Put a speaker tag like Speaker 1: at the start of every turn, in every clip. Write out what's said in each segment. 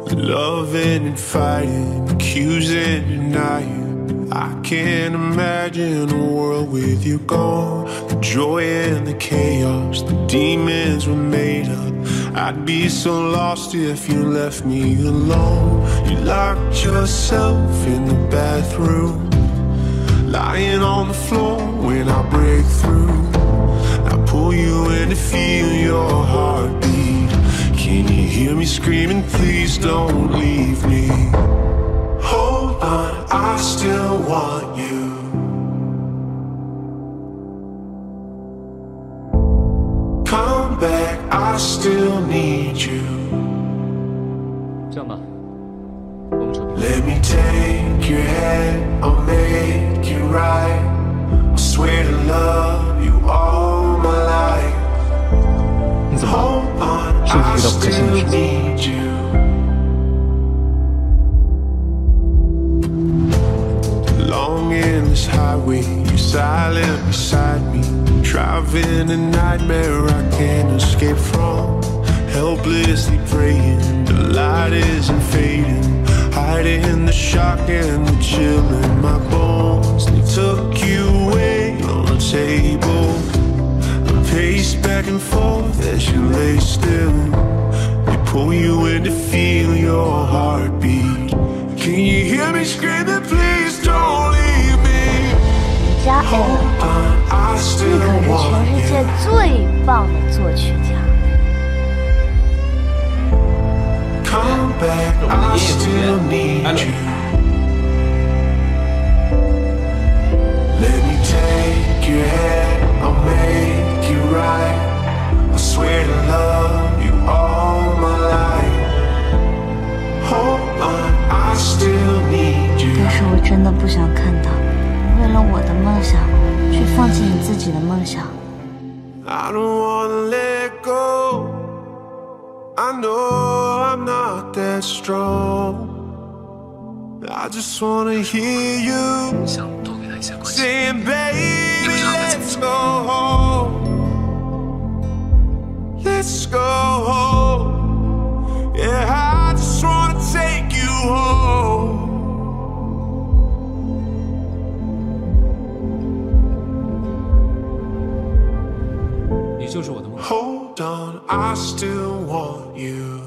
Speaker 1: Loving and fighting, accusing, denying. I can't imagine a world with you gone. The joy and the chaos, the demons were made up. I'd be so lost if you left me alone. You locked yourself in the bathroom, lying on the floor when I break through. I pull you in to feel your heartbeat. Can you hear me screaming, please don't leave me? Hold on, I still want you. Come back, I still need you.
Speaker 2: 这样吧，我们扯平。
Speaker 1: Let me take your hand, I'll make it right. I swear to love you all my life.
Speaker 2: 你怎么了？
Speaker 1: Hold on,
Speaker 2: 是不是
Speaker 1: I
Speaker 2: 遇到不开心的
Speaker 1: still
Speaker 2: 事情？
Speaker 1: need you. Long endless highway, you're silent beside me. Driving a nightmare I can't escape from. Helplessly praying, the light isn't fading. Hiding the shock and the chill in my bones. They took you away on the table. I pace back and forth as you lay still. They pull you in to feel your heartbeat. Can you hear me screaming, please don't leave me?
Speaker 3: 加 L，
Speaker 1: I
Speaker 3: 你
Speaker 1: still
Speaker 3: 可是
Speaker 1: want
Speaker 3: 全世界
Speaker 1: you.
Speaker 3: 最棒的作曲家。
Speaker 1: Come back, I still need you. Let me take your hand, I'll make it right. I swear to love you all my life. Hold on, I still need you.
Speaker 3: 但是我真的不想看到，为了我的梦想，去放弃你自己的梦想。
Speaker 1: I don't wanna let go. I know I'm not that strong. I just wanna hear you
Speaker 2: 想多给他一些关心。
Speaker 1: saying, baby, let's go home. Let's go home. Yeah, I just wanna take you home.
Speaker 2: 你就是我的梦。
Speaker 1: Hold on, I still want you.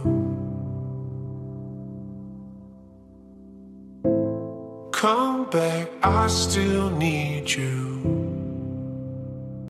Speaker 1: Come back, I still need you.